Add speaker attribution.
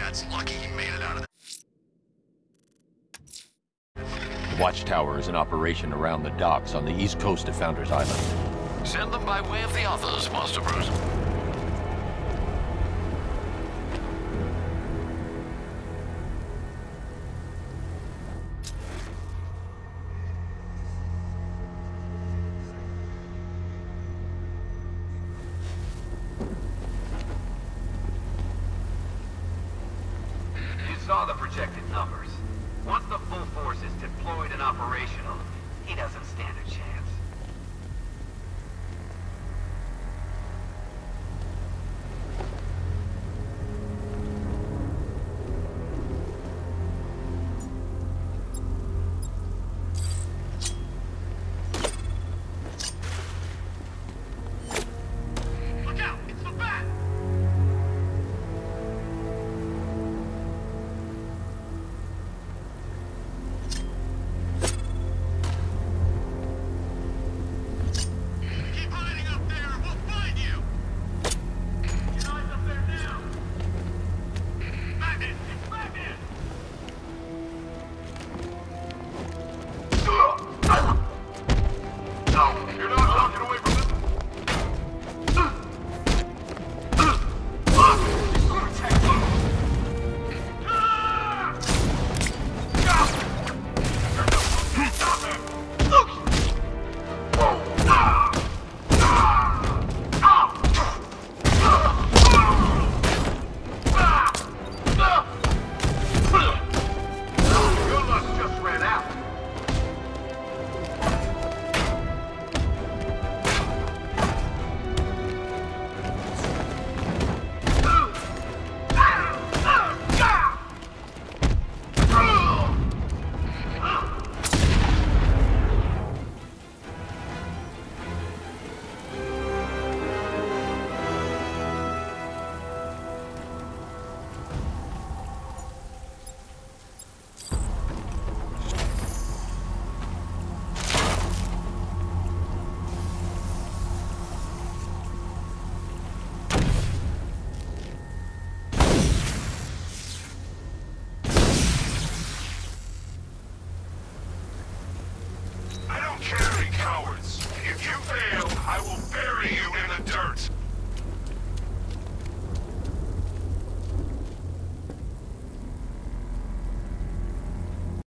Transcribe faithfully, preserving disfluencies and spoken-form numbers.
Speaker 1: Yeah, it's lucky he made it out of there.
Speaker 2: The watchtower is in operation around the docks on the east coast of Founders Island.
Speaker 1: Send them by way of the others, Master Bruce.
Speaker 3: You saw the projected numbers. Once the full force is deployed and operational, he doesn't stand a chance.
Speaker 1: Look out! It's the bat! Keep hiding up there and we'll find you! Get eyes up there now! Batman! It's Batman! You're not talking away from this. Your luck just ran out. I don't carry cowards. If you fail, I will bury you